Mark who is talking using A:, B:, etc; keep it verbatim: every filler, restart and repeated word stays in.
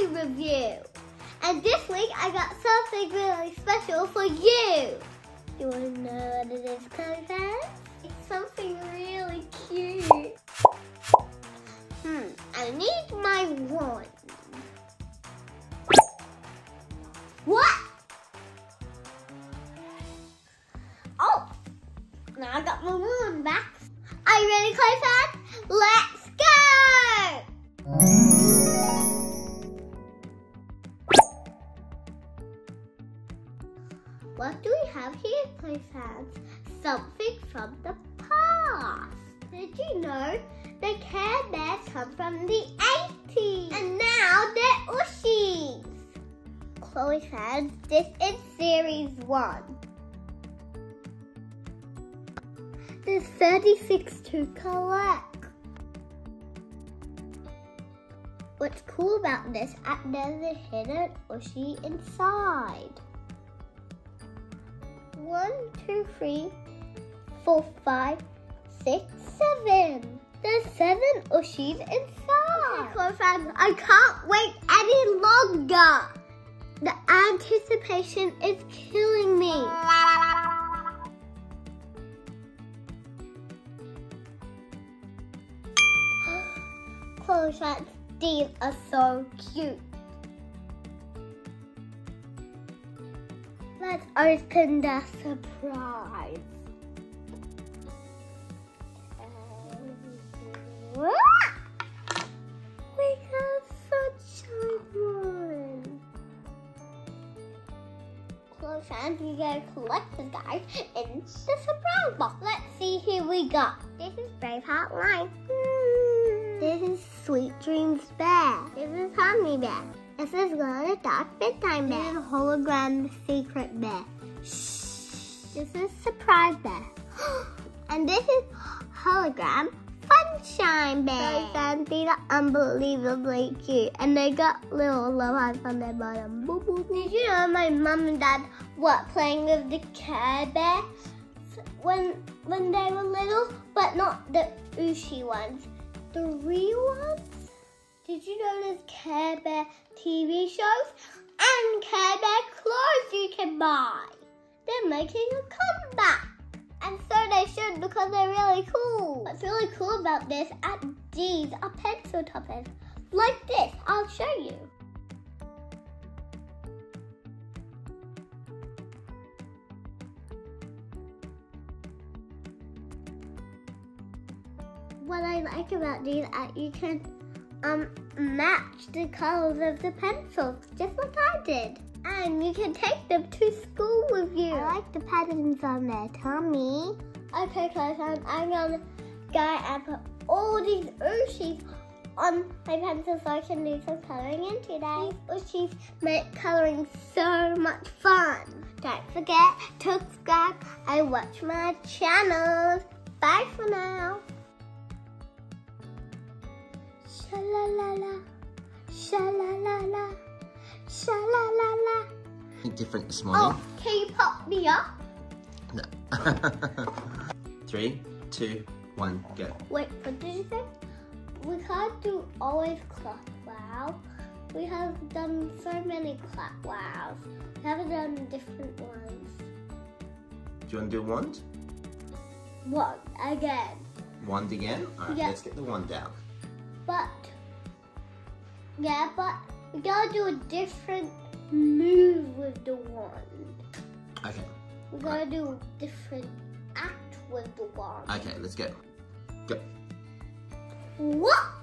A: movie review. And this week I got something really special for you. You want to know what it is, Chloe fans? It's something really cute. Hmm, I need my wand. What? Oh, now I got my wand back. Are you ready, Chloe fans? Let's go! What do we have here, Chloe fans? Something from the past. Did you know the Care Bears come from the eighties? And now they're Ushies. Chloe fans, this is series one. There's thirty-six to collect. What's cool about this, there's a hidden Ushie inside. One, two, three, four, five, six, seven. There's seven Ushies inside. Okay, Chloe fans, I can't wait any longer. The anticipation is killing me. Chloe fans, these are so cute. Let's open the surprise. Um, we have such a one. Chloe fans, we gotta collect the guys in the surprise box. Let's see who we got. This is Braveheart Line. Hmm. This is Sweet Dreams Bear. This is Honey Bear. This is Glow in the Dark Bedtime Bear. This is Hologram Secret Bear. Shh. This is Surprise Bear. And this is Hologram Sunshine Bear. So fans, these are unbelievably cute. And they got little love hearts on their bottom. Boop, boop. Did you know my mum and dad were playing with the Care Bears when, when they were little? But not the Ushie ones. The real ones? Did you know there's Care Bear T V shows and Care Bear clothes you can buy? They're making a comeback. And so they should, because they're really cool. What's really cool about this, at these are pencil toppers. Like this, I'll show you. What I like about these is you can um match the colors of the pencils, just like I did. And you can take them to school with you. I like the patterns on their tummy. Okay, Chloe fans, I'm gonna go and put all these Ushies on my pencil so I can do some coloring in today. These Ushies make coloring so much fun. Don't forget to subscribe and watch my channels. Bye for now. Sha-la-la-la, sha-la-la-la, sha-la-la-la.
B: Different this morning.
A: Oh, can you pop me up?
B: No. Three, two, one, go.
A: Wait, what did you say? We can't do always clap wow. We have done so many clap wows. We haven't done different ones.
B: Do you want to do wand?
A: One again.
B: Wand again? Alright,
A: Yeah.
B: let's get the wand down.
A: But, yeah, but we gotta do a different move with the wand.
B: Okay.
A: We gotta do a different act with the wand.
B: Okay, let's go. Go.
A: What?